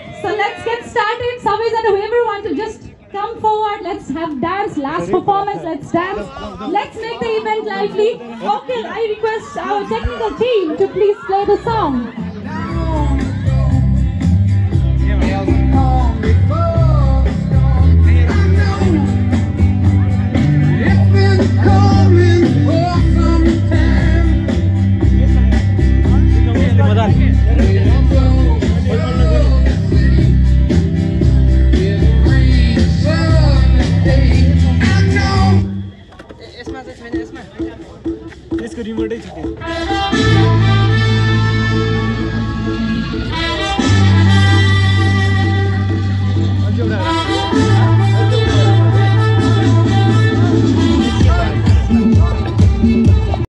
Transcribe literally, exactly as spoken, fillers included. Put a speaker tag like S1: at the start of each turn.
S1: So let's get started. Savis and whoever want to just come forward. Let's have dance. Last performance. Let's dance. Let's make the event lively. Okay, I request our technical team to please play the song.
S2: इसको remote ही छुट्टी अच्छा